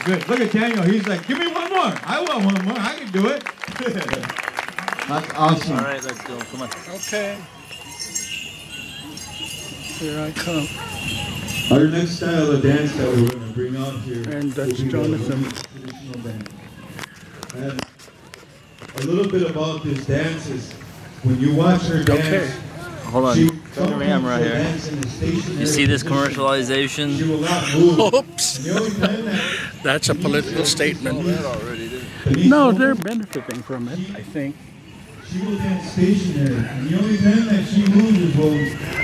good. Look at Daniel. He's like, give me one more. I want one more. I can do it. That's awesome. All right, let's go. Come on. Okay. Here I come. Our next style of dance that we're going to bring out here. And that's Jonathan. Traditional dance. And a little bit about this dance is when you watch her dance. Okay. Hold on. Turn the camera here. You see this commercialization? She will not move. Oops. And the only time that That's a political statement. Denise No, Wilson, they're benefiting from it, I think. she will dance stationary. And the only time that she moves is when